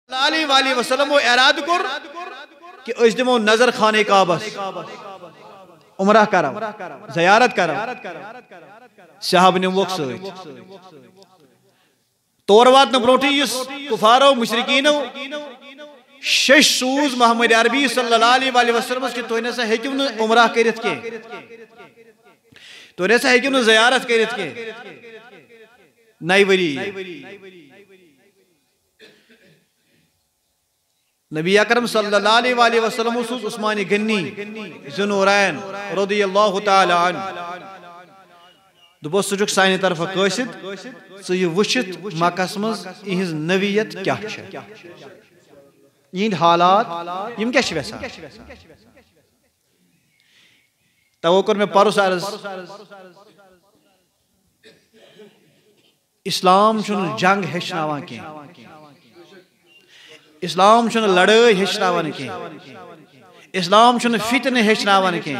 علیہ وآلہ وسلم وہ اراد کر کہ اس دمو نظر خانے کعبہ عمرہ کرم زیارت کرم صحابہ نے وقت سویت طور واتن بروٹی اس کفارو مشرکینو شش سوز محمد عربی صلی اللہ علیہ وآلہ وسلم کہ تو انہیں سے ہے کیوں عمرہ کرت کے تو انہیں سے ہے کیوں زیارت کرت کے نئی وری نبی اکرم صلی اللہ علیہ وآلہ وسلم سوز عثمان غنی ذوالنورین رضی اللہ تعالی عنہ دبو سجک سائن طرف قاسد سو وشت مکس مز اہز نویت کیا چھے یہ حالات یم کیا چھے ویسا توقر میں پرس عرض اسلام چھن جنگ ہشناوان کی اسلام چھن لڑائی ہشناوان کی اسلام چھن فتن ہشناوان کی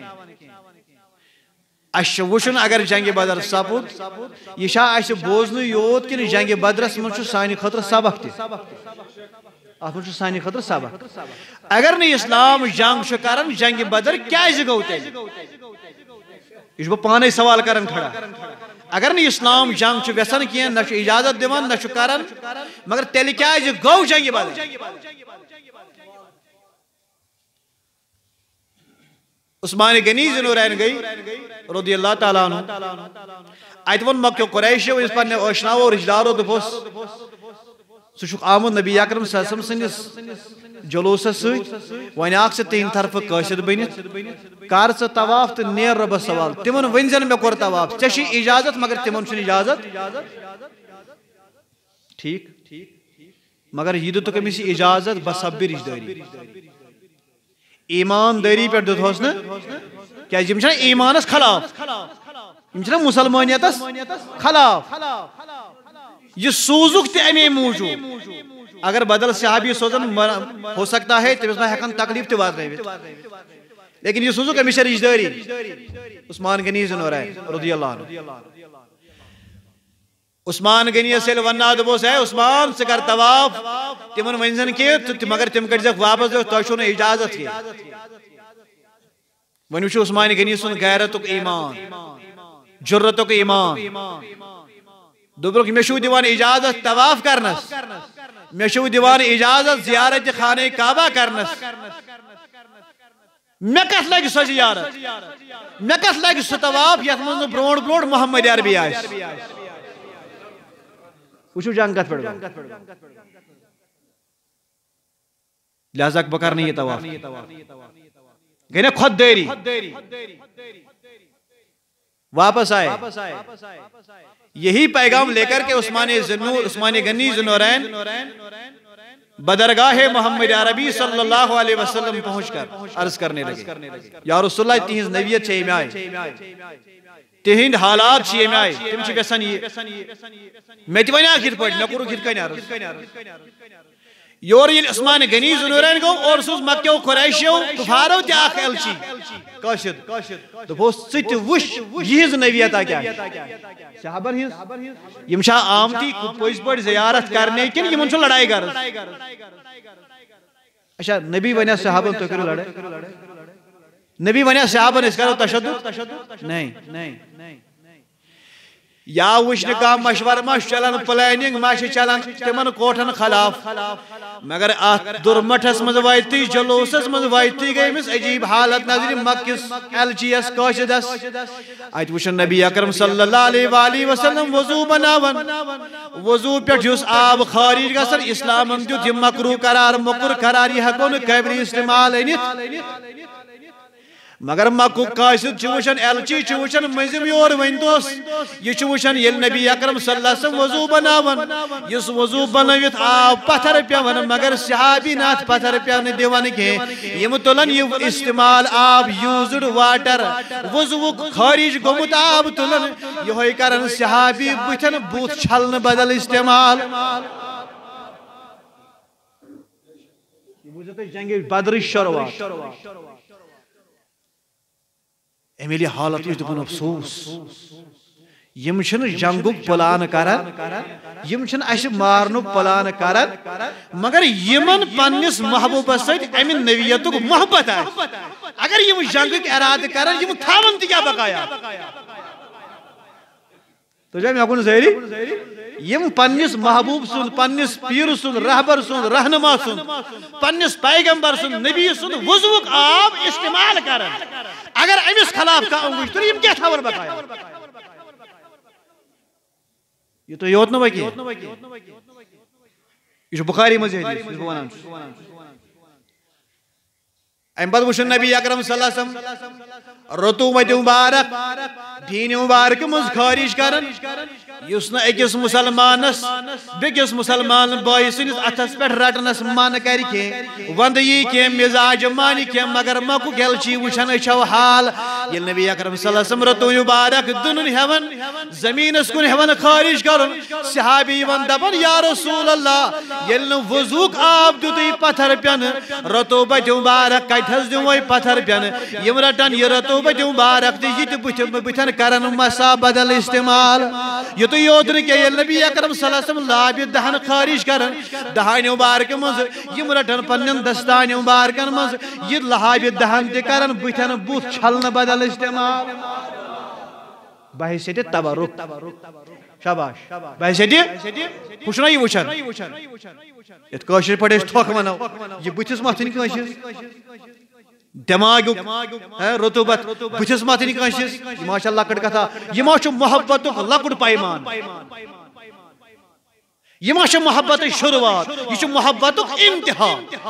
اش وشن اگر جنگ بدر سپود یہ شاہ اش بوزن یوت کہ جنگ بدرس من سانی خطر سبق تھی ات من سانی خطر سبق اگر نہیں اسلام جنگ کرن جنگ بدر کیا گو تیل یہ بہ پانے سوال کرن کھڑا اگر نہیں اسلام جنگ ویسن کی نہ اجازت دیوان نہ کرن مگر تیل کیا گو جنگ بدر عثمان غنی ذوالنورین گئی رضی اللہ تعالیٰ عنہ ات ون مکہ قریشو اس پر اشناو رشدارو دپوس سہ آمد نبی اکرم صلی اللہ علیہ وسلم سندس جلوس ست ون سے تین طرف قاصد بنت کر ث طواف تو نیر ربس سوال تمن ون زن مے کور طواف ژے چھ اجازت مگر تمن چھ اجازت ٹھیک مگر یہ دتک أمس اجازت بصبر رشداری ایمانداری پہ دتوس نا کیا یم چھنا ایمانس خلاف یم چھنا مسلمانیتس خلاف یہ سوزک تہ امی موجود اگر بدل صحابی سوزن ہو سکتا ہے تمس ما ہیکن تکلیف تہ واتنٲوِتھ لیکن یہ سوزک امی رشداری عثمان غنی ذوالنورین رضی اللہ عنہ عثمان غنی سیل وننا دبوس ہے عثمان سے کر طواف تمن ونزن کی مگر تم کڑ جک واپس دو تو چھو اجازت کی ونی چھو عثمان غنی سن غیرت ایمان جرت ایمان دوبرک مشو دیوان اجازت طواف کرنس مشو دیوان اجازت زیارت خانہ کعبہ کرنس میں کت لگی سو زیارت میں کت لگی سو طواف یت من برونٹ برونٹ محمد عربی آس وچو جنگ کت پڑ لہذا بکر نہیں یہ طواف گئی نا خود دیری واپس آئے یہی پیغام لے کر کے عثمان غنی ذوالنورین بدرگاہ محمد عربی صلی اللہ علیہ وسلم پہنچ کر عرض کرنے لگے یا رسول اللہ تیز نبیت چھے میں آئے تہند حالات چھے میں آئے تم چھے ویسن یہ میں تی ونیا کھت پڑھ نہ کرو کھت کنی عرض یور یہ عثمان غنی ذوالنورین گو اور سوز مکہ و قریشیو کفارو تی آخ الچی قاشد تو وہ ست وش یہ نبیت آ کیا صحابہ ہنس یم شاہ آمتی پوز پڑھ زیارت کرنے کن یہ منچو لڑائی کر اچھا نبی ونیا صحابہ تو کرو لڑے نبی ونیا صحابہ نے اس کرو تشدد نہیں یا وشن کا مشور مش چلن پلاننگ مش چلن تمن کوٹن خلاف مگر درمٹس مز وایتی جلوسس مز وایتی گئی مس عجیب حالت نظر مکس الچیس قاشدس ات وشن نبی اکرم صلی اللہ علیہ وآلہ وسلم وضو بناون وضو پہ اس آب خارج گسن اسلام دیت مکرو قرار مکر قرار یہ ہکون قبری استعمال انت مگر مکو قاصد چوشن الچی چوشن مزم یور وندوس یہ چوشن یل نبی اکرم صلی اللہ علیہ وسلم وضو بناون یس وضو بنویت آب پتھر پیون مگر صحابی نات پتھر پیون دیوان کے یم تلن یہ استعمال آب یوزڈ واٹر وضو خارج گمت آب تلن یہ کرن صحابی بتن بوت چھلن بدل استعمال جنگ بدر شروعات امیلی حالت اس دپن افسوس یم چھن جنگک پلان کران یم چھن اس مارنک پلان کران مگر یمن پنس محبوبس ست امن نویتک محبت اگر یم جنگک ارادہ کران یم تھاون تہ کیا بقایا تو جا مے کن زہری یم پنس محبوب سن پنس پیر سن رہبر سن رہنما سن پنس پیغمبر سن نبی سن وضوک آب استعمال کران اگر امس خلاف کا انگوش تو یم کیا تھاون بقایا یہ تو یوت نہ کی یہ بخاری مز ام پتہ وچھن نبی اکرم صلی اللہ علیہ وسلم رطوبت مبارک دین مبارک مز خارج کرن یس نہ اکس مسلمانس بیکس مسلمان بائی سنس اتھس پہ رٹنس من کر وند یہ کی مزاج مان کی مگر مکو گلچی وچھن اچھو حال یہ نبی اکرم صلی اللہ علیہ وسلم رتو مبارک دن ہون زمینس کن ہون خارج کرن صحابی ون دپن یا رسول اللہ یل وضوک آب دتی پتھر پین رطوبت مبارک کتھس دموئی پتھر پین یم رٹن یہ رطوبت مبارک دی بتن کرن مسا بدل استعمال یہ تو یودن کہ یہ نبی اکرم صلی اللہ علیہ وسلم لاب دہن خارج کرن دہان مبارک مز یم رٹن پنن دستان مبارکن مز یہ لہاب دہن تہ کرن بتن بت چھلن بدل استعمال بحیثیت تبرک شاباش بحیثیت خوشنا یہ وچھن یت کاشر پڑے تھوک ونو یہ بتس متن کاشر دماغ رطوبت بتس متن کاشر یہ ماشاء اللہ لکڑ کتھا یہ ما چھ محبت لکڑ پیمان یہ ما چھ محبت شروعات یہ چھ محبت انتہا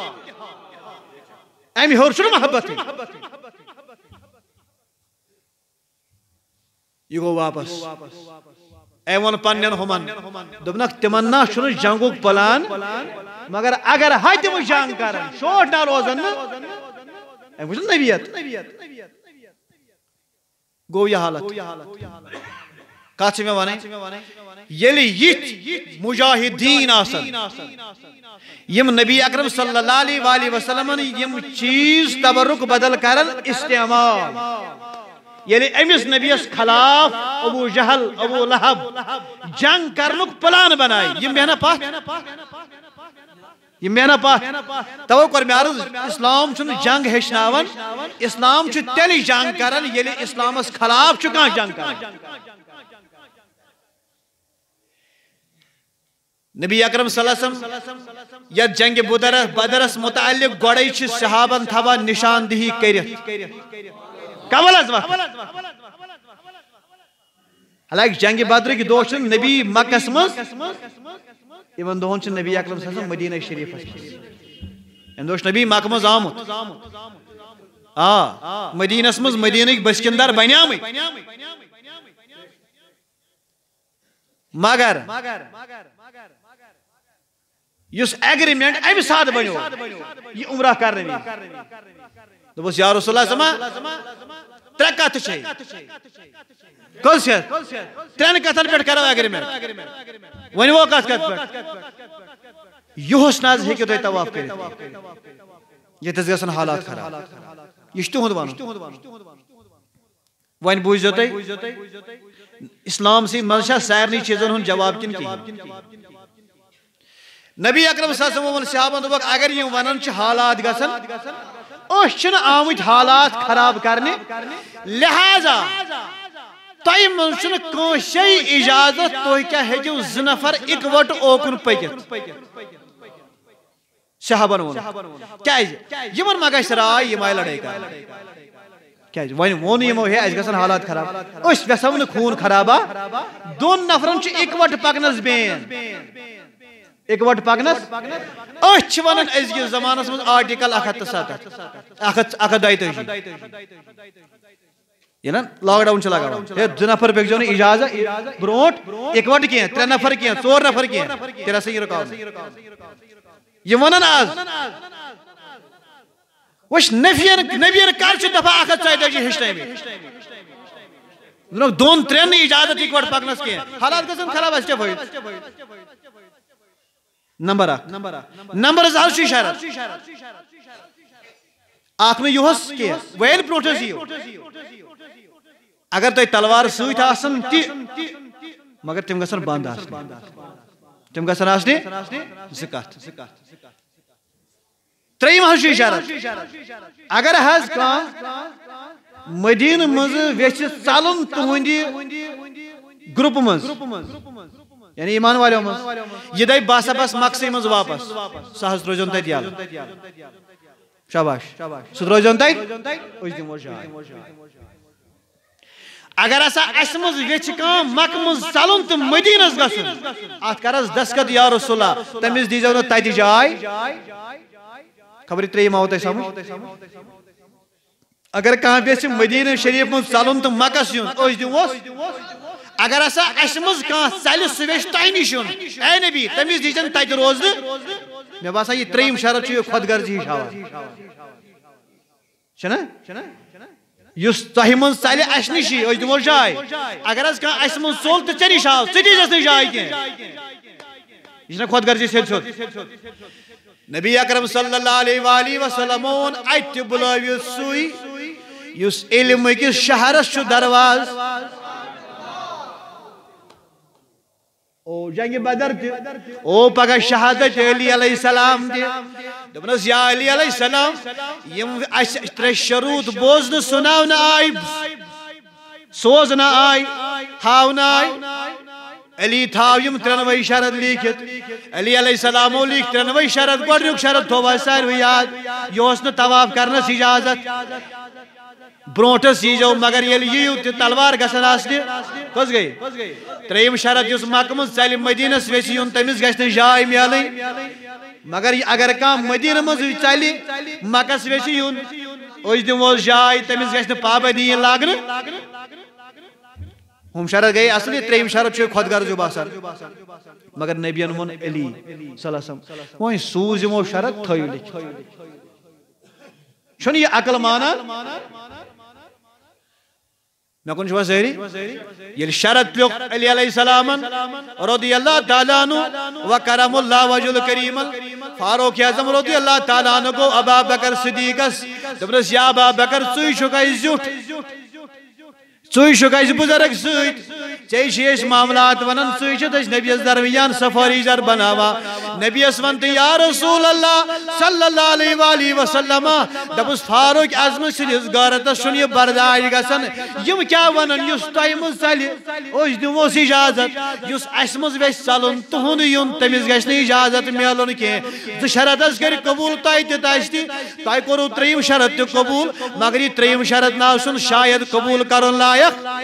امی ہور چھ محبت یہ گو واپس اے ون پنن ہمن دبنک تمنا چھن جنگک پلان مگر اگر ہائی تم جنگ کرن شوٹ نہ روزن اے وچھ نبیت گو یہ حالت کات میں ونے یلی یت مجاہدین آسن یم نبی اکرم صلی اللہ علیہ وآلہ وسلم یم چیز تبرک بدل کرن استعمال یعنی امس نبیس خلاف ابو جہل ابو لہب جنگ کرنک پلان بنائی یہ مہنہ پاک یہ مہنہ پاک تو کر میں عرض اسلام چھن جنگ ہشناون اسلام چھ تیلی جنگ کرن یلی اسلامس خلاف چکا جنگ کرن نبی اکرم صلی اللہ علیہ وسلم یا جنگ بدرس متعلق گوڑی چھ صحابن تھوا نشاندہی کرت قبل از وقت حالانکہ جنگ بدر کی دو چھن نبی مکہ مز یمن دہن چھن نبی اکرم صلی اللہ علیہ وسلم مدینہ شریف یم دو نبی مکہ مز آمت مدینہ مز مدینہ بسکندر بنیامت مگر یس ایگریمنٹ ام ساتھ بنو یہ عمرہ کرنے دس یا رسول اللہ سما ترے کت کل ترین کتن پہ کرو ایگریمنٹ ون وہ کت پہ یہس ناز ہیکو تھی طواف کرت یتس گژھن حالات خراب یہ تہد ون ون بوزو تھی اسلام سی منشا سارنی چیزن ہند جواب کن کی نبی اکرم صلی اللہ علیہ وسلم صحابن دوپک اگر یہ ونن چھ حالات گژھن اس چھن آمت حالات خراب کرنے لہذا تۄہہِ منٛز چھُنہٕ کٲنٛسے اجازت تُہۍ کیٛاہ ہیٚکِو زٕ نفر اِکوٹہٕ اوکُن پٔکِتھ صحابن ووٚن کیٛازِ یِمن ما گژھِ راے یِم آیہِ لڑٲے کرنہِ کیٛازِ وۄنۍ ووٚن یِمو ہے اَسہِ گژھن حالات خراب أسۍ یژھو نہٕ خوٗن خرابا دۄن نفرن چھُ اِکوٹہٕ پکنس بین اِکوٹہٕ پکنس أسۍ چھِ ونان أزکِس زمانس منٛز آرٹِکل 127 یہ نا لاک ڈاؤن چھ لگا دو نفر پکزو نہ اجازت برونٹ اکوٹ کی 3 نفر کی 4 نفر کی تیرا سے یہ رکاو یہ ونن آز وش نبیین کر چھ دفعہ 142 ہشنے میں دون 3 اجازت اکوٹ پکنس کی حالات گژھن خراب اس کے فائد نمبر 2 شرط اخ نہ یہس کی ویل پروٹس یو اگر تُہۍ تلوار سۭتۍ آسن تہِ مگر تِم گژھن بنٛد آسنہِ تِم گژھن آسنہِ زٕ کتھ ترٛیٚیِم حظ چھُ شرط اگر حظ کانٛہہ مدیٖنہٕ منٛزٕ یژھِ ژلُن تُہنٛدِ گرُپہٕ منٛز یعنی ایمان والیو منٛز یہِ دپہِ بہٕ ہسا بس مکسٕے منٛز واپس سُہ حظ روزیون تتہِ یلہٕ شاباش سُہ روزیون تتہِ أسۍ دِمو جاے اگر ہسا اسہِ منٛز یژھِ کانٛہہ مکہٕ منٛز ژلُن تہٕ مدیٖنس گژھُن اتھ کر حظ دستخط یا رسول اللہ تٔمِس دیٖزیو نہٕ تتہِ جاے خبر ترٛیٚیِم آوٕ تۄہہِ سمجھ اگر کانٛہہ یژھِ مدیٖنہ شریٖف منٛز ژلُن تہٕ مکس یُن أسۍ دِمہوس اگر ہسا اسہِ منٛز کانٛہہ ژلہِ سُہ یژھِ تۄہہِ نِش یُن اے نبی تٔمِس دیٖزٮ۪ن تتہِ روزنہٕ مےٚ باسان یہِ ترٛیٚیِم شرط چھُ یہِ خۄد غرضی ہِش ہاوان چھُنہ یُس تۄہہِ منٛز ژلہِ اسہِ نِشی أسۍ دِمو جاے اگر حظ کانٛہہ اسہِ منٛز ژوٚل تہٕ ژےٚ نِش آو ژٕ دیٖزٮ۪س نہٕ جاے کینٛہہ یہِ چھُنہ خۄد غرضی سیوٚد سیوٚد نبی اکرم صلی اللہ علیہ وآلہ وسلم ووٚن اتہِ تہِ بُلٲوِو سُے یُس علم أکِس شہرس چھُ درواز او جنگِ بدر تہِ او پگاہ شہادت علی علیہ السلام تہِ دوٚپنس یا علی علیہ السلام یِم اسہِ ترٛےٚ شروٗط بوزنہٕ سُناونہٕ آے سوزنہٕ آے ہاونہٕ آے علی تھاو یم ترٛنوَے شرط لیٖکھِتھ علی علیہ السلامو لیٖکھ ترٛنوَے شرط گۄڈنیُک شرط تھوٚو اسہِ ساروٕے یاد یہِ اوس نہٕ طواف کرنس اجازت برونٹس ییٖزیو مگر ییٚلہِ یِیِو تہِ تلوار گژھن آسنہِ کۄس گٔے ترٛیٚیِم شرط یُس مکہٕ منٛز ژلہِ مدیٖنس یژھِ یُن تٔمِس گژھِ نہٕ جاے میلٕنۍ مگر اگر کانٛہہ مدیٖنہٕ منٛز ژلہِ مکس یژھِ یُن أسۍ دِمہوس جاے تٔمِس گژھِ نہٕ پابندی یِنۍ لاگنہٕ ہُم شرط گٔے اصل یہِ ترٛیٚیِم شرط چھُ خۄد غرض باسان مگر نبین ووٚن علی صلی اللہ علیہ وسلم وۄنۍ سوٗز یِمو شرط تھٲیِو لیکھِتھ چھُنہٕ یہِ عقل مانان مےٚ کُن چھُوا سٲری ییٚلہِ شرط لیوٚکھ علی علیہ السلامن رضی اللہ تعالیٰ عنہ وکرم اللہ وجہ الکریمن فاروق اعظم رضی اللہ تعالیٰ عنہ گوٚو ابا بکر صدیقس دوٚپنس یا ابا بکر ژٕے چھُکھ اسہِ زیُٹھ ژٕے چھُکھ اسہِ بُزرگ سۭتۍ ژےٚ چھِ أسۍ معاملات ونان ژٕے چھُتھ أسۍ نبیَس درمیان سفٲریٖزر بناوان نبیَس ون تہٕ یا رسول اللہ صلی اللہ علیہ وآلہ وسلم دپُس فاروق اعظم سٕنٛدِس غٲرتس چھُنہٕ یہِ برداش گژھان یِم کیٛاہ ونان یُس تۄہہِ منٛز ژلہِ أسۍ دِمہوس اجازت یُس اسہِ منٛز یژھِ ژلُن تُہُنٛد یُن تٔمِس گژھِ نہٕ اجازت میلُن کینٛہہ زٕ شرط حظ کٔرۍ قبوٗل تۄہہِ تہِ تَس تہِ تۄہہِ کوٚروٕ ترٛیٚیِم شرط تہِ قبوٗل مگر یہِ ترٛیٚیِم شرط نہ آسُن شاید قبوٗل کرُن لایق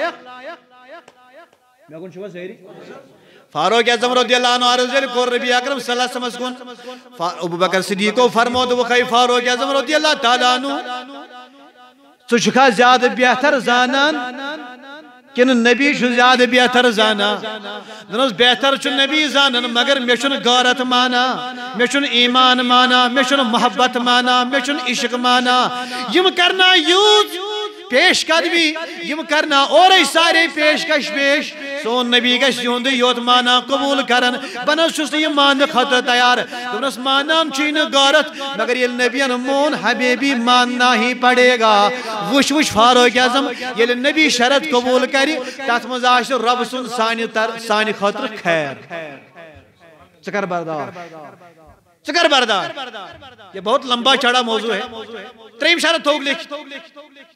فاروق اعظم رضی اللہ عنہ عرض ییٚلہِ کوٚر نبی اکرم صلی اللہ علیہ وسلمس کُن ابو بکر صدیقو فرمو دوٚپُکھ ہے فاروق اعظم رضی اللہ تعالیٰ عنہ ژٕ چھُکھا زیادٕ بہتر زانان کِنہٕ نبی چھُ زیادٕ بہتر زانان دوٚپنس بہتر چھُ نبی زانان مگر مےٚ چھُنہٕ غٲرت مانان مےٚ چھُنہٕ ایمان مانان مےٚ چھُنہٕ محبت مانان مےٚ چھُنہٕ عشق مانان یِم کرنا یوٗت پیش قدمی یم کرنا اورے سارے پیشکش پیش سون نبی گژھِ یُہُنٛدُے یوت مانا قبوٗل کران بہٕ نہ حظ چھُس نہٕ یہِ ماننہٕ خٲطرٕ تیار دوٚپنس مانان چھُے نہٕ غٲرت مگر ییٚلہِ نبین مون حبیبی ماننا ہی پڑے گا وٕچھ وٕچھ فاروق اعظم ییٚلہِ نبی شرط قبوٗل کرِ تتھ منٛز آسہِ رۄبہٕ سُنٛد سانہِ خٲطرٕ خیر ژٕ کر برداش ژٕ کر برداش یہ بہت لمبا چڑا موضوع ہے ترٛیٚیِم شرط تھوٚوُکھ لیکھِتھ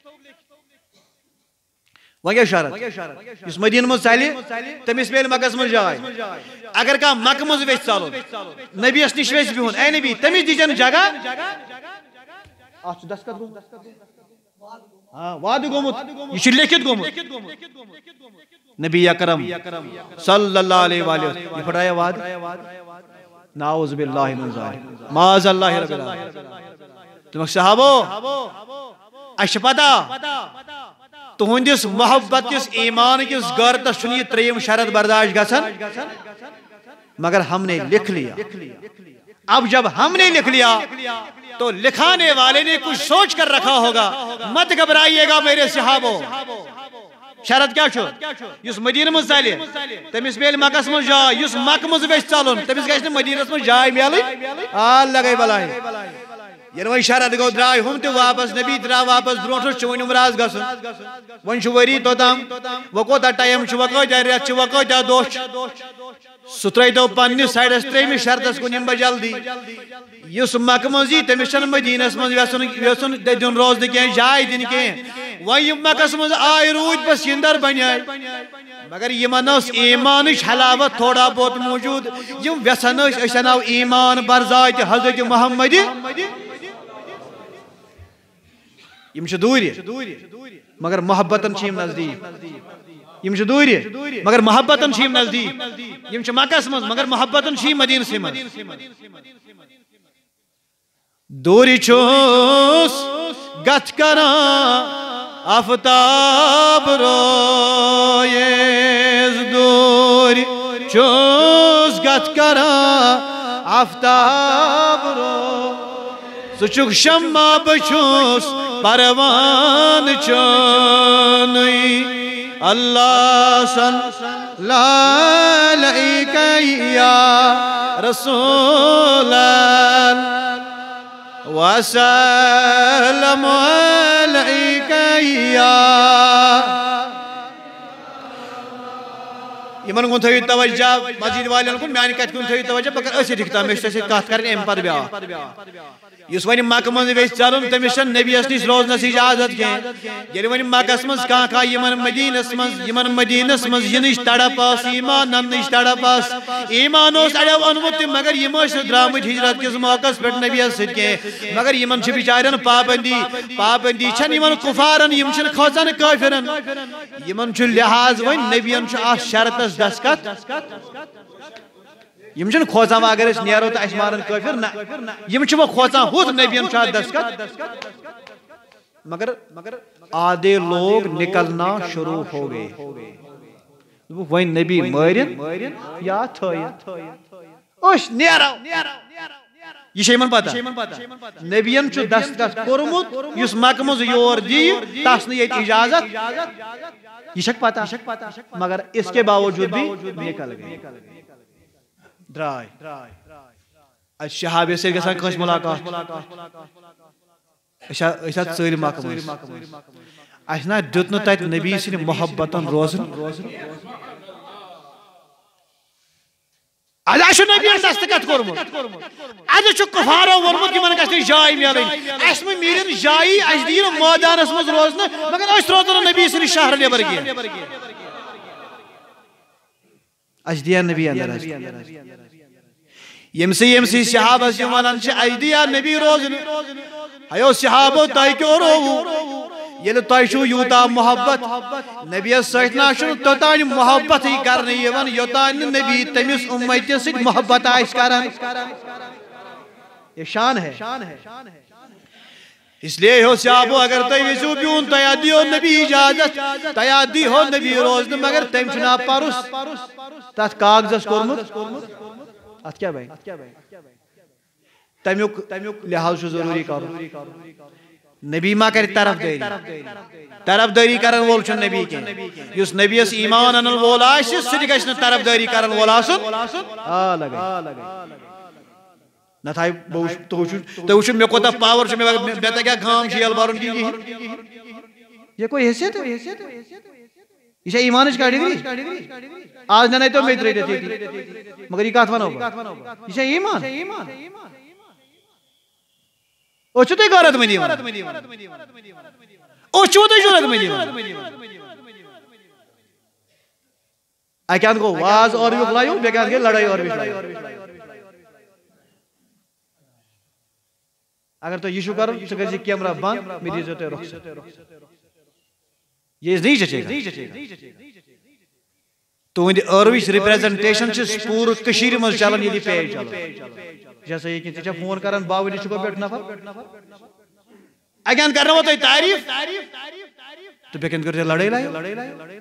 وۄنۍ کیٛاہ شرط یُس مدیٖنہٕ منٛز ژلہِ تٔمِس میلہِ مکس منٛز جاے اگر کانٛہہ مکہٕ منٛز یژھِ ژلُن نبیَس نِش یژھِ بِہُن اے نبی تٔمِس دیٖزٮ۪ن جگہ اتھ چھُ دستخط وعدٕ گوٚمُت یہِ چھُ لیکھِتھ گوٚمُت نبی اکرم صلی اللہ علیہ وآلہ یہ پھٹرایا وعدٕ نعوذ باللہ من ذالک معاذ اللہ رب العالمین دوٚپُکھ صحابو اسہِ چھِ پتہ تُہنٛدِس محبت کِس ایمان کِس غٲرتس چھُنہٕ یہِ ترٛیٚیِم شرط برداش گژھان مگر ہم نے لکھ لیا اب جب ہم نے لکھ لیا تو لکھانے والے نے کچھ سوچ کر رکھا ہوگا مت گھبرائیے گا میرے صحابو شرط کیا چھُ یُس مدیٖنہٕ منٛز ژلہِ تٔمِس میلہِ مکس منٛز جاے یُس مکہٕ منٛز یژھِ ژلُن تٔمِس گژھِ نہٕ مدیٖنس منٛز جاے میلٕنۍ لگے بلاے یل وی شرط گو درائے ہم تہ واپس نبی درا واپس برونٹھ چھ ون عمراز گژھن ون چھ وری توتام و کوتا ٹائم چھ و کوتا ریت چھ و کوتا دۄہ سہ ترٛٲیتو پننس سایڈس ترٛیمِس شرطس کُن یِم بہٕ جلدی یُس مکہ منٛز یی تٔمِس چھنہٕ مدیٖنس منٛز یژھُن دیُن روزنہٕ کینٛہہ جاے دِنہِ کینٛہہ وۄنۍ یِم مکس منٛز آے روٗدۍ پسیٖندر بنے مگر یمن ٲس ایمانٕچ حلاوت تھوڑا بہت موجود یم ویژھان ٲسۍ أسۍ اَنو ایمان برذاتِ حضرت محمد یم چھِ دوٗرِ مگر محبتن چھِ یم نزدیٖک یم چھِ دوٗرِ مگر محبتن چھِ یم نزدیٖک یم چھِ مکس منٛز مگر محبتن چھِ یم مدیٖنسٕے منٛز دوٗرِ چھُس گژھ کران آفتاب رویز دوٗرِ چھُس گژھ کران آفتاب رو ژٕ چھُکھ شمع بہٕ چھُس پروان چونٕے اللہ صلی علیکہ یا رسول وسلم علیکہ یا یمن کن تھٲیِو توجہ مسجد والٮ۪ن کُن میانہِ کتھِ کُن تھٲیِو توجہ بہٕ کرٕ أتھی ٹھِکتان مےٚ چھِ تۄہہِ سۭتۍ کتھ کرٕنۍ اَمہِ پتہٕ بیٛاکھ یُس وۄنۍ مکہ منٛز یژھِ ژلُن تٔمِس چھنہٕ نبیَس نِش روزنس اجازت کینٛہہ ییٚلہِ وۄنۍ مکس منٛز کانٛہہ یمن مدیٖنس منٛز یِنٕچ تڑپ ٲس ایمان اننٕچ تڑپ ٲس ایمان اوس اڑیو اوٚنمُت تہِ مگر یِم ٲسۍ نہٕ درٛامٕتۍ ہجرت کِس موقعس پٮ۪ٹھ نبیَس سۭتۍ کینٛہہ مگر یمن چھِ بِچارٮ۪ن پابندی چھنہٕ یمن کُفارن یِم چھِنہٕ کھوژان کٲفرن یمن چھُ لحاظ وۄنۍ نبیَن چھُ اتھ شرطس دستخط یم چھنہٕ کھوژان وۄنۍ اگر أسۍ نیرو تہٕ اَسہِ مارن کٲفر نہ یم چھِ وۄنۍ کھوژان ہُتھ نبیَن چھُ اتھ دستخط مگر آدھے لوگ نکلنا شروع ہو گئے وۄنۍ نبی مٲرِن یا تھٲیِتھ أسۍ نیرو یہ چھِ یِمن پتہ نبیَن چھُ دستخط کوٚرمُت یُس مکہ منٛز یور دِیہِ تس نہٕ ییٚتہِ اجازت یہ چھکھ پتہ مگر اس کے باوجود بھی نکل گئے درائے اتھ شہابی سۭتۍ گژھان کٲنٛسہِ مُلاقات أسۍ ژٔلۍ مکہ منٛز اَسہِ نا دیُت نہٕ تتہِ نبی سٕنٛدِ محبتن روزُن اَدٕ چھُ نبیَن دستخط کوٚرمُت اَدٕ چھُ کُفارو ووٚنمُت یِمن گژھِ نہٕ جاے میلٕنۍ اَسہِ مہ میلن جایی اَسہِ دِیہِ نہٕ مٲدانس منٛز روزنہٕ مگر أسۍ روزو نہٕ نبی سٕنٛدِ شہرٕ نٮ۪بر کینٛہہ اَسہِ دِیا نبی اندر ییٚمسٕے صحابس یِم ونان چھِ اَسہِ دِیا نبی روزنہٕ ہیو صحابو تۄہہِ کیٛاہ رووُ ییٚلہِ تۄہہِ چھُو یوٗتاہ محبت نبیَس سۭتۍ نہ چھُنہٕ توٚتانۍ محبتٕے کرنہٕ یِوان یوٚتانۍ نہٕ نبی تٔمِس اُمتی سۭتۍ محبت آسہِ کران یہ شان ہے اس لیے ہو صحابو اگر تُہۍ یژھِو بِہُن تۄہہِ دِیو نبی اجازت تۄہہِ دِیہو نبی روزنہٕ مگر تٔمۍ چھُ ناو پرُس تتھ کاغذس کوٚرمُت اتھ کیٛاہ بنہِ تمیُک لحاظ چھُ ضروٗری کرُن نبی ما کرِ طرف دٲری کرن وول چھُنہٕ نبی کینٛہہ یُس نبیَس ایمان انن وول آسہِ سُہ تہِ گژھِ نہٕ طرف دٲری کرن وول آسُن نتہٕ آیہِ تُہۍ وٕچھِو مےٚ کوٗتاہ پاور چھُ مےٚ تگیٛاہ گام شیل برُن یہ کوئی حیثیت یہ چھا ایمانٕچ کیٹگری آز ننٲیتو مےٚ تہِ رٔٹِتھ ییٚتی مگر یہِ کتھ ونو بہٕ یہِ چھا ایمان أسۍ چھِو تۄہہِ غٲرت مندی أسۍ چھِوٕ تۄہہِ ضوٚرتھ مندی اکہِ اندٕ گوٚو واز ٲروِیُک لایُن بیٚکہِ اندٕ گٔے لڑٲے ٲروِچ اگر تۄہہِ یہِ چھُو کرُن ژٕ کٔرۍ زِ کیمرا بنٛد مےٚ دیٖزیو تُہۍ رۄخصت یہ نہیں چچے گا تُہنٛدِ ٲروِچ رِپریزنٹیشن چھِ پوٗرٕ کٔشیٖرِ منٛز چلان ییٚلہِ پیج چلان جیسا یہ کہ ژےٚ چھےٚ فون کران باولی چھُکو پٮ۪ٹھ نفر اکہِ اندٕ کرناوو تۄہہِ تعریٖف تہٕ بیٚکہِ اندٕ کٔرِو تُہۍ لڑٲے لایو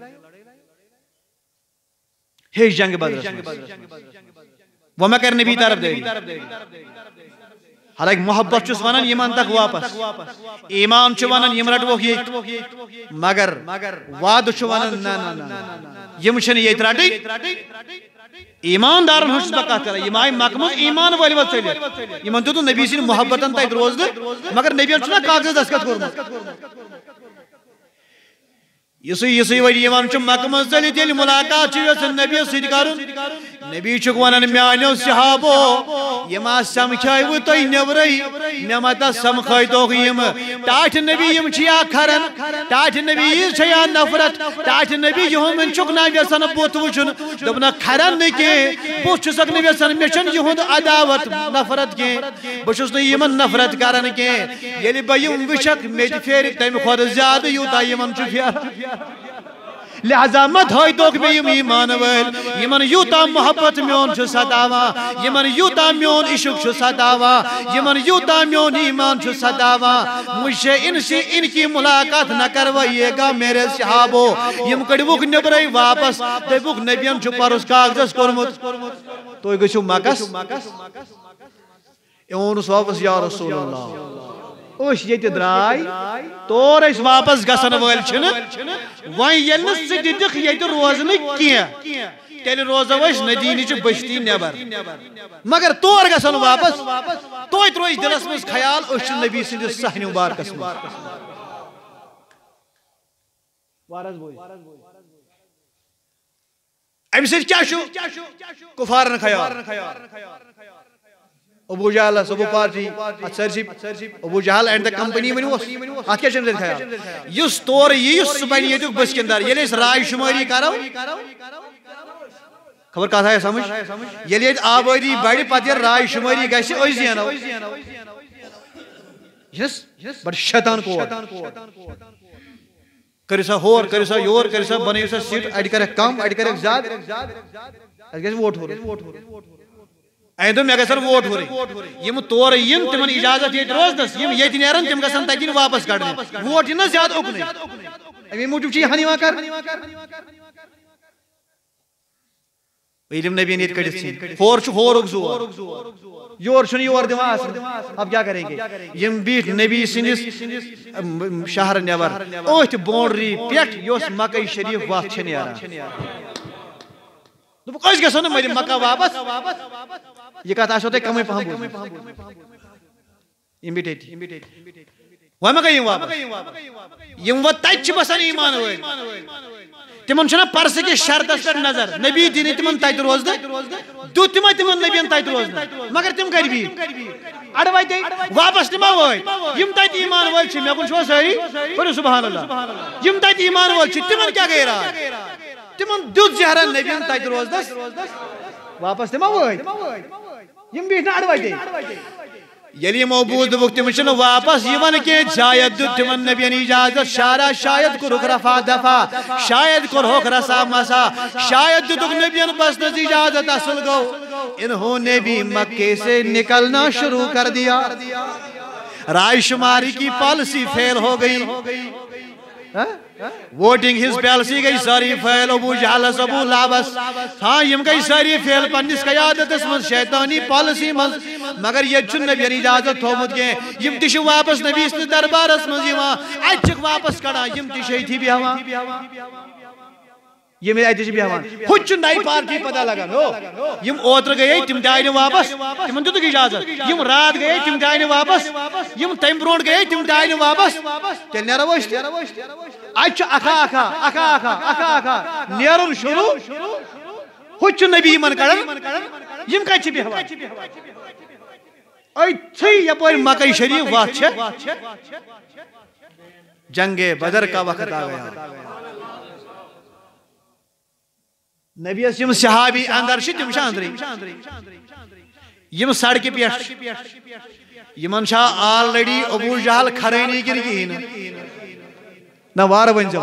ہیٚچھ جنگہِ بدرس وۄنۍ ما کرِ نبی طرف دٲری حالانکہ محبت چھُس ونان یِم انتکھ واپس ایمان چھُ ونان یِم رٹوکھ ییٚتہِ مگر وعدٕ چھُ ونان نہ یِم چھِنہٕ ییٚتہِ رٹٕنۍ ایماندارن ہنس بکات کرا یم آئی مکمل ایمان والی وقت چلے یمن تو نبی سن محبتن تیت روز مگر نبی چھنا کاغذ دستخط کورمت یسی وری یمان چھ مکمل چلی تیل ملاقات چھ نبی سۭتۍ کرن نبی چھُکھ ونان میانیو صحابو یم سمکھایو تۄہہِ نیبرٕے مےٚ متا سمکھٲیتوکھ یم ٹاٹھ نبی یم چھِ یا کھران ٹاٹھ نبی یٖژ چھےٚ یا نفرت ٹاٹھ نبی یِہُنٛد چھُکھ نہ یژھان بُتھ وٕچھُن دوٚپنکھ کھران نہٕ کینٛہہ بُتھ چھُسکھ نہٕ یژھان مےٚ چھَنہٕ یِہُنٛد عداوت نفرت کینٛہہ بہٕ چھُس نہٕ یِمن نفرت کران کینٛہہ ییٚلہِ بہٕ یِم وٕچھکھ مےٚ تہِ پھیرِ تمہِ کھۄتہٕ زیادٕ یوٗتاہ یِمن چھُ پھیران لہذا مت ہٲیتوکھ مےٚ یِم ایمان وٲلۍ یِمن یوٗتاہ محبت میون چھُ ستاوان یِمن یوٗتاہ میون عشق چھُ ستاوان یِمن یوٗتاہ میون ایمان چھُ ستاوان مجھ سے ان کی ملاقات نہ کروائیے گا میرے صحابو یم کڑوکھ نیبرٕے واپس دپُکھ نبین چھُ پرُس کاغذس کوٚرمُت تُہۍ گٔژھِو مکس ووٚنُس واپس یا رسول اللہ أسۍ ییٚتہِ درٛاے تور أسۍ واپس گژھن وٲلۍ چھِنہٕ وۄنۍ ییٚلہِ نہٕ ژٕ دِتِکھ ییٚتہِ روزنہٕ کینٛہہ تیٚلہِ روزو أسۍ مدیٖنٕچہِ بٔستی نٮ۪بر مگر تور گژھن واپس توتہِ روزِ دِلس منٛز خیال أسۍ چھِ نبی سٕنٛدِس صحنہِ مُبارکس منٛز امہِ سۭتۍ کیٛاہ چھُ کُفارن خیال Abu Jahl Abu party Abu Jahl and the company ونوس ات کیا چھُ خیال یُس تور یی سُہ بنہِ ییٚتیُک بٔسکِندار ییٚلہِ أسۍ راے شُمٲری کرو خبر کتھ آیا سمجھ ییٚلہِ ییٚتہِ آبٲدی بڑِ پتہٕ ییٚلہِ راے شُمٲری گژھِ أسۍ زینو بڑٕ شیطان کور کٔرِو سا ہور کٔرِو سا یور کٔرِو سا بنٲیِو سا سیٖٹ اَڑِ کرٮ۪کھ کم اَڑِ کرٮ۪کھ زیادٕ اَسہِ گژھِ ووٹ ہُرُن اَمہِ دوٚپ مےٚ گژھن ووٹ ہُرٕنۍ یِم تورٕ یِن تِمن اِجازت ییٚتہِ روزنس یِم ییٚتہِ نیرن تِم گژھن تتہِ یِنۍ واپس کڑنہٕ ووٹ یِن نہ زیادٕ اُکنٕے امی موٗجوٗب چھِ یہِ ہن یِوان کرنہٕ ییٚلہِ یِم نبیَن ییٚتہِ کٔڑِتھ ژھٕنۍ ہور چھُ ہورُک زور یور چھُنہٕ یور دِوان آسان اب کیٛاہ کریں گے یِم بیٖٹھۍ نبی سٕنٛدِس شہرٕ نٮ۪بر أتھۍ باونڈری پٮ۪ٹھ یۄس مکے شریٖف وتھ چھِ نیران دوٚپُکھ أسۍ گژھو نہٕ مٔرِتھ مکہ واپس یہ کتھ آسیو تۄہہِ کمٕے پہم بوٗزمٕژ یِم بیٖٹھۍ ییٚتہِ وۄنۍ ما گٔے یِم واپس یِم وۄنۍ تتہِ چھِ بسان ایمان وٲلۍ تِمن چھُنہ پرسہٕ کِس شرطس پٮ۪ٹھ نظر نبی دی نہٕ تِمن تتہِ روزنہٕ دیُت تِمن تِمن نبین تتہِ روزنہٕ مگر تِم کتہِ بِہِتھ اڑٕ وتے واپس تہِ ما وٲتۍ یِم تتہِ ایمان وٲلۍ چھِ مےٚ کُن چھُوا سٲری پٔرِو سبحان اللہ یِم تتہِ ایمان وٲلۍ چھِ تِمن کیٛاہ گٔے راے تِمن دیُت زہرا نبین تتہِ روزنس واپس تہِ ما وٲتۍ یِم بیٖٹھۍ نہٕ اڑٕ وتے ییٚلہِ یِمو بوٗز دوٚپُکھ تِم چھِنہٕ واپس یِوان کینٛہہ شاید دیُت تِمن نبین اجازت شارا شاید کوٚرُکھ رفا دفا شاید کوٚرہوکھ رسا مسا شاید دِتُکھ نبین بسنس اجازت اصل گوٚو انہوں نے بھی مکے سے نکلنا شروع کر دیا رائے شماری کی پالیسی فیل ہو گئی ووٹنگ ہز پالیسی گئی ساری فیل ابو جہلس ابو لابس ہاں یم گئی ساری فیل پنس قیادتس من شیطانی پالیسی من مگر یہ چھن نبی اجازت تھومت کے یم تش واپس نبی سن دربارس من یوان اچک واپس کڑا یم تش ایتھی بیہوان یہ میرے ایتھی بیہوان خود چھن نئی پارٹی پتہ لگا یم اوتر گئے تم دائیں واپس تمن دتک اجازت یم رات گئے تم دائیں واپس یم تم برونٹ گئے تم دائیں واپس تیل نیرو وشت اچ اکھا اکھا اکھا اکھا اکھا اکھا نیرن شروع خود چھن نبی من کڑن یم کچھ بیہوان ایتھی یپور مکہ شریف وات چھ جنگ بدر کا وقت آ گیا نبی یم صحابی اندر تم اندری یم سڑکہ پہ یمن آلریڈی ابو جہل کھرانی کن کہین نہ وار ونزو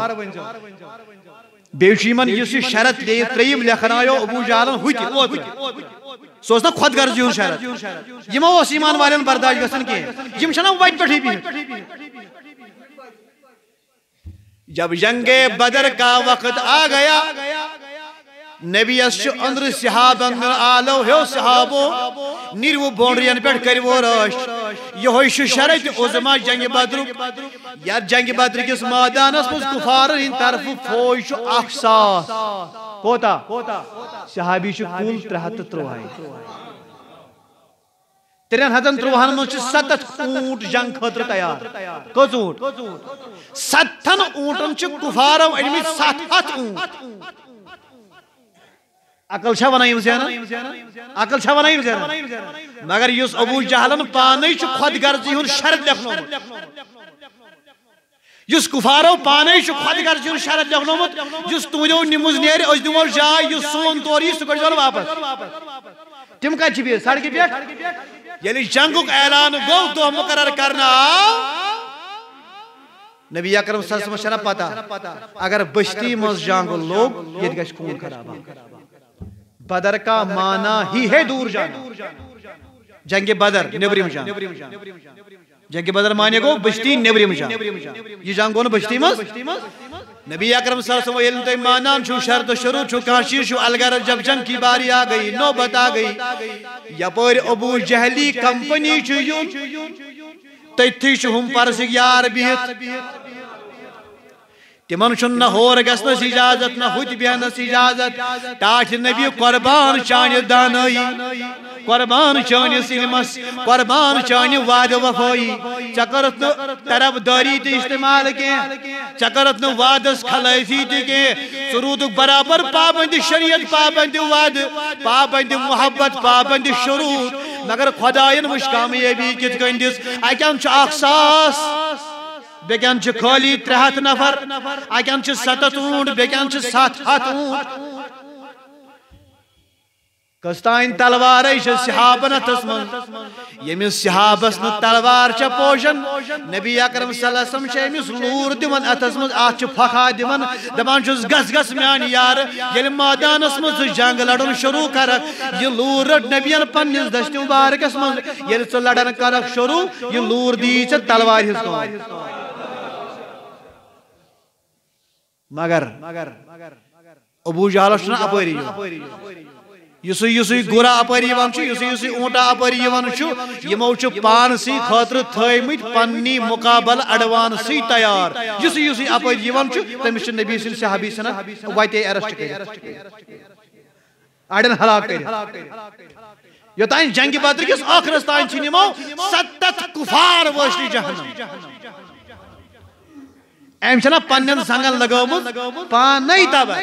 بیمن اس شرط تریم لکھنایو ابو جہلن ہوت سوز نا خود غرضی ہن شرط یمو اس ایمان والن برداشت گژھن کی یم چھنا وت پٹھی بہت جب جنگ بدر کا وقت آ گیا نبی اس اندر صحاب اندر آلو ہو صحابو نیرو باؤنڈرین پیٹ کرو رش یہ شرط عظما جنگ بدر یا جنگ بدر کس میدانس مز کفار ہند طرف فوج اخ ساس کوتا صحابی چھ کل 313 313 من 7 اونٹ جنگ خاطر تیار کز اونٹ 7 اونٹن چھ کفارو انمت 7 اونٹ عقل چھا ونان زینان عقل چھا ونان زینان مگر یس ابو جہلن پانے چھ خود غرضی ہن شرط لیکھنومت یس کفارو پانے چھ خود غرضی ہن شرط لیکھنومت یس تہندیو نماز نیرِ أسۍ دِمو جاے یس سون تور یی سُہ کٔڑۍزون واپس تم کتہِ چھِ بِہِتھ سڑکہِ پٮ۪ٹھ ییٚلہِ جنگُک اعلان گوٚو دۄہ مُقرر کرنہٕ آو نبی اکرم صلی اللہ علیہ وسلم پتہ اگر بستی منٛز جنگ لوٚگ ییٚتہِ گژھِ خوٗن خراب بدر کا معنی ہی ہے دور جانا جنگ بدر نیبرم جان جنگ بدر معنی گو بستی نیبرم جان یہ جنگ گو نا بستی مز نبی اکرم صلی اللہ علیہ وسلم مانان چھو شرط شروع چھو کانشیر چھو الگر جب جنگ کی باری آ گئی نوبت آ گئی یا پر ابو جہلی کمپنی چھو یون تیتھی چھو ہم پرسک یار بیت تمن چھن نہ ہور گژھنس اجازت نہ ہوت بیہنس اجازت ٹاٹھ نبی قربان چانہ دانائی قربان چانہ سلمس قربان چانہ وعدہ وفائی چکرت نہ طرف داری تہ استعمال کی چکرت نہ وعدس خلافی تہ کی سرود برابر پابند شریعت پابند وعد پابند محبت پابند شروط مگر خدائن وش کامیابی کت کن دس اکن چھ اخ ساس بیکن چھ خالی 300 نفر اکن چھ 7 اونٹ بیکن چھ 7 اونٹ کستائن تلوار چھ صحابن اتس من یمس صحابس نہ تلوار چھ پوشن نبی اکرم صلی اللہ علیہ وسلم چھ یمس لور دمن اتس من ات چھ پھکھا دمن دپان چھس گس گس میان یار یل میدانس من جنگ لڑن شروع کرک یہ لور رٹ نبیان پنس دست مبارکس من یل ژ لڑن کرک شروع یہ لور دی چھ تلوار ہس کو مگر ابو جہل چھنا اپری یسوی گورا اپری ون چھ یسوی اونٹا اپری ون چھ یمو چھ پانسی خاطر تھیمت پننی مقابل اڑوان سی تیار یسوی اپری ون چھ تمس چھ نبی سن صحابی سن وایتے ارسٹ کر اڑن ہلاک کر یوتان جنگ بدر کس آخرس تان چھ نمو 7 کفار وشلی جہنم ایم چھنا پنن سنگن لگومت پانے تبا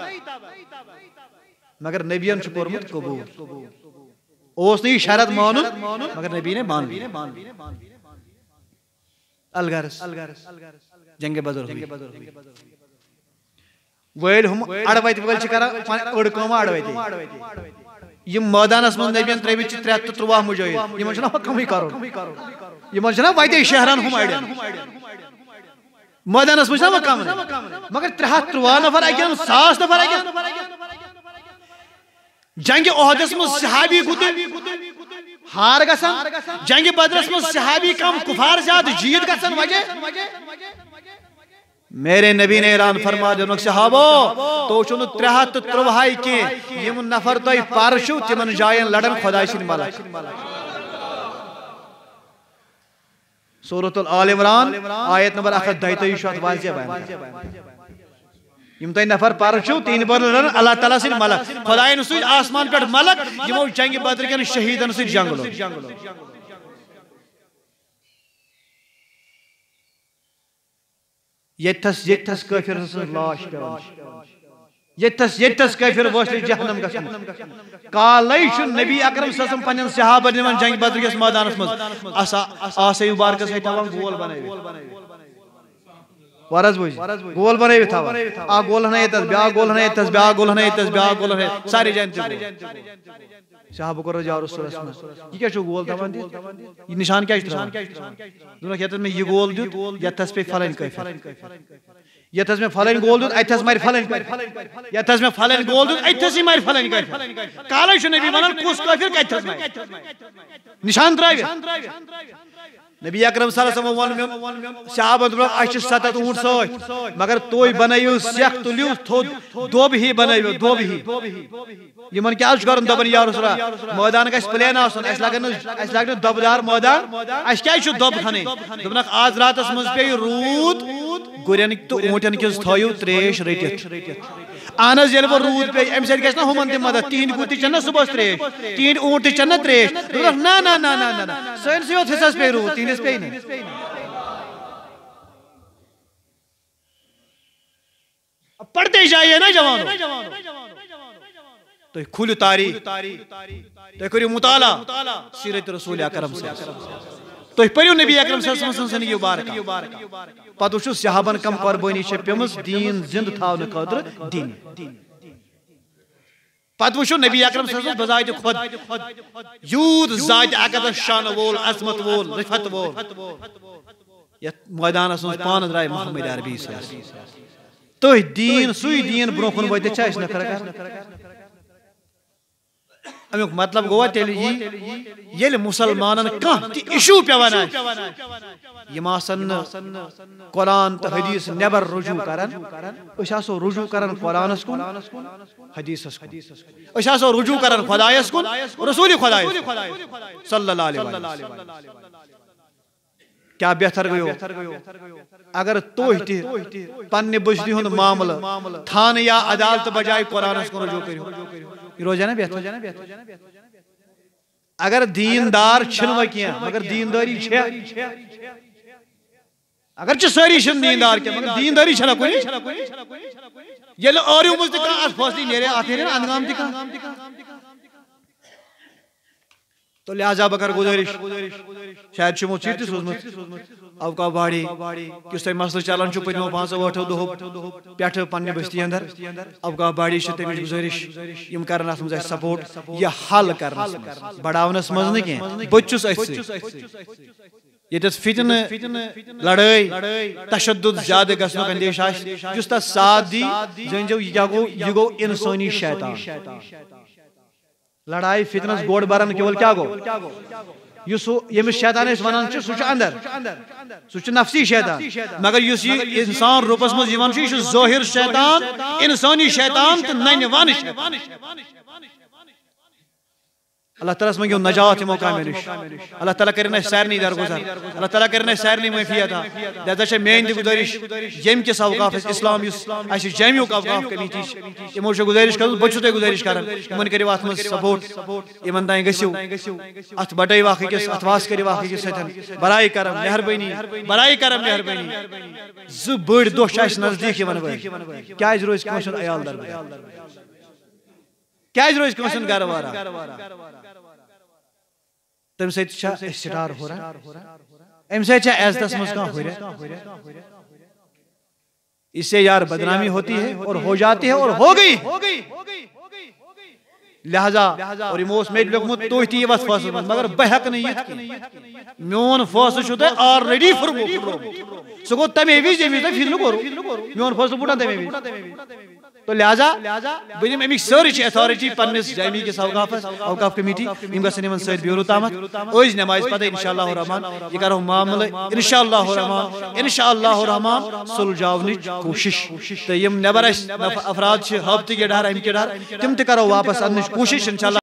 مگر نبیان چھ کورمت قبول اوس نہیں شرط مانن مگر نبی نے مان الغرض جنگ بدر ویل ہم اڑویت ویل چھ کرا اڑ کام اڑویت یم میدانس من نبیان تریوت چھ 313 مجاہد یم چھنا حکم ہی کرو یم چھنا وایتے شہران ہم اڑن میدانس من چھنا کم مگر 313 نفر اگین 100 نفر اگین جنگ احدس من صحابی گدے ہار گسن جنگ بدرس من صحابی کم کفار زیادہ جیت گسن وجہ میرے نبی نے اعلان فرما دیا صحابو تو چھن 313 کی یم نفر تو پارشو تمن جائن لڑن خدا سن ملک سورۃ آل عمران آیت نمبر 123 واضح بیان یم تین نفر پارشو تین بار لڑن اللہ تعالیٰ سن ملک خداین سن آسمان پہ ملک یمو جنگ بدر کن شہیدن سن جنگ لو یتس کافر سن لاش یتس کافر وصل جہنم گسن کالے چھ نبی اکرم صلی اللہ علیہ وسلم پنن صحابہ نمن جنگ بدر کس میدانس مز آسے مبارکس ہتاوان گول بنائے ورز بوز گول بنائے تھا آ گول ہنے تس بیا گول ہنے تس بیا گول ہنے تس بیا گول ہنے سارے جان صحابہ کو رجا رسول اللہ یہ کیا چھ گول تھاوان دی یہ نشان کیا چھ دونوں کہتے میں یہ گول دیت یتس پہ فلن کافر یتس میں فلن گول دیت ایتس مار فلن یتس میں فلن گول دیت ایتس مار فلن کافر کالے چھ نبی ونن کس کافر کتس مار نشان تراوی نبی اکرم صلی اللہ علیہ وسلم صحابہ دبر اچھ 7 اونٹ سوت مگر توئی بنائیو سیخ تلیو تھود دوب ہی بنائیو دوب ہی یمن کیا چھ کرن دبن یا رسول اللہ میدان گژھ پلین آسن اس لگن دبدار میدان اس کیا چھ دب کھنے دبنک آز راتس مز پے رود گورن تو اونٹن کس تھایو تریش رٹت اہن حظ ییٚلہِ وۄنۍ روٗد پیٚیہِ اَمہِ سۭتۍ گژھِ نا ہُمن تہِ مدد تِہنٛدۍ گُرۍ تہِ چٮ۪ن نا صبحس ترٛیش تِہنٛدۍ اوٗنٹ تہِ چٮ۪ن نا ترٛیش نہ نہ نہ نہ نہ سٲنسٕے یوت حِصس پیٚیہِ روٗد تِہنٛدِس پیٚیہِ نہٕ پڑھتے جائیے نا جوانو تُہۍ کھوٗلِو تاریخ تُہۍ کٔرِو مطالعہ سیرت رسول اکرم تُہۍ پٔرِو نبی اکرم صلی اللہ علیہ وسلم زندگی مبارکہ پتہٕ وٕچھِو صحابن کم قۄربٲنی چھِ پیٚمٕژ دیٖن زِنٛدٕ تھاونہٕ خٲطرٕ دِنہِ پتہٕ وٕچھِو نبی اکرم صلی اللہ علیہ وسلم بذاتِ خۄد یوٗت ذاتِ اقدس شانہٕ وول عظمت وول رفت وول یتھ مٲدانس منٛز پانہٕ درٛاے محمد عربی صٲب تُہۍ دیٖن سُے دیٖن برٛونٛہہ کُن وٲتِتھ چھا أسۍ نخرٕ کران امیُک مطلب گوٚوا تیٚلہِ یی ییٚلہِ مُسلمانن کانٛہہ تہِ اِشوٗ پیٚوان آسہِ یِم آسن نہٕ قرآن تہٕ حدیٖث نٮ۪بر رجوٗع کران أسۍ آسو رجوٗع کران قرآنس کُن حدیٖثس کُن أسۍ آسو رجوٗع کران خۄدایس کُن رسوٗلِ خۄدایس صلی اللہ علیہ وسلم کیٛاہ بہتر گٔیو اگر تُہۍ تہِ پننہِ بٔستی ہُنٛد معاملہٕ تھانہٕ یا عدالتہٕ بجایہِ قرآنس کُن رجوٗع کٔرِو یہ روزا نا بہتر اگر دیندار چھنہٕ وۄنۍ کینٛہہ مگر دیندٲری چھےٚ اگر چھِ سٲری چھِنہٕ دیندار کینٛہہ مگر دیندٲری چھےٚ نہ کُنہِ ییٚلہِ ٲرِو منٛز تہِ کانٛہہ اتھ فٲصلہٕ نیرِ اتھ نیرِ انٛدگام تہِ کانٛہہ تو لہذا بہٕ کرٕ گُزٲرِش شاید چھُ یِمو چِٹھۍ تہِ سوٗزمٕژ اوقاف باڑی یُس تۄہہِ مسلہٕ چلان چھُ پٔتمیو 5-8 دۄہو پٮ۪ٹھٕ پننہِ بستی اندر اوقاف باڑی چھِ تمِچ گُزٲرِش یِم کرن اتھ منٛز اسہِ سپورٹ یہِ حل کرنس منٛز بڑاونس منٛز نہٕ کینٛہہ بہٕ تہِ چھُس أتھۍ سۭتۍ ییٚتٮ۪تھ فتنہٕ لڑٲے تشدد زیادٕ گژھنُک اندیش آسہِ یُس تتھ ساتھ دی زٲنۍزیو یہِ کیٛاہ گوٚو یہِ گوٚو انسٲنی شیطان لڑائی فتنس گوڑ برن کیول کیا گو یُس ییٚمِس شیطان أسۍ ونان چھِ سُہ چھُ اندر سُہ چھُ نفسی شیطان مگر یُس یہِ انسان روٗپس منٛز یِوان چھُ یہِ چھُ ظٲہر شیطان انسٲنی شیطان تہٕ ننہِ وانہٕ شیطان اللہ تعالیٰ منٛگِو نجات یِمو کامیو نِش اللہ تعالیٰ کٔرِنۍ اَسہِ سارنٕے درگُزر اللہ تعالیٰ کٔرِنۍ اَسہِ سارنٕے معٲفی عطا لہذا چھےٚ میٲنۍ تہِ گُزٲرِش ییٚمہِ کِس اوقافس اسلام یُس اَسہِ جامعُک اوقاف کمیٹی چھِ یِمو چھےٚ گُزٲرِش کٔرمٕژ بہٕ چھُس تۄہہِ گُزٲرِش کران یِمن کٔرِو اتھ منٛز سپورٹ یِمن تانۍ گٔژھِو اتھ بٹٲیِو اکھ أکِس اتھ واس کٔرِو اکھ أکِس سۭتۍ براے کرم مہربٲنی زٕ بٔڑۍ دۄہ چھِ اَسہِ نزدیٖک یِوان وٲلۍ کیٛازِ روزِ کٲنٛسہِ ہُنٛد عیال دربدر کیٛازِ روزِ کٲنٛسہِ ہُنٛد گرٕ وارا تمہِ سۭتۍ چھا أسۍ سٹار ہُران امہِ سۭتۍ چھا عزتس منٛز کانٛہہ ہُران اس سے یار بدنامی ہوتی ہے اور ہو جاتی ہے اور ہو گئی لہذا اور یِمو اوس مےٚ تہِ لیوٚکھمُت تُہۍ تہِ یِیِو اتھ فٲصلس منٛز مگر بہٕ ہٮ۪کہٕ نہٕ یِتھ کینٛہہ میون فٲصلہٕ چھُو تۄہہِ آلریڈی پھٕٹرومُت سُہ گوٚو تمے وِزِ ییٚمہِ وِزِ تۄہہِ فِتنہٕ کوٚروٕ میون فٲصلہٕ پھُٹان تمے وِزِ تو لہذا بہٕ دِمہٕ اَمِچ سٲرٕے ایتھارٹی پننِس جامع کِس اوقاف کمیٹی یِم گژھن یِمن سۭتۍ بیوٗرو تامتھ أزۍ نٮ۪مازِ پتہٕ انشاء اللہ الرحمان یہِ کرو معاملہٕ انشاء اللہ الرحمان سُلجاونٕچ کوٗشش تہٕ یِم نٮ۪بر اَسہِ افراد چھِ ہفتہٕ کہِ ڈر امہِ کہِ ڈر تِم تہِ کرو واپس اننٕچ کوٗشش انشاء اللہ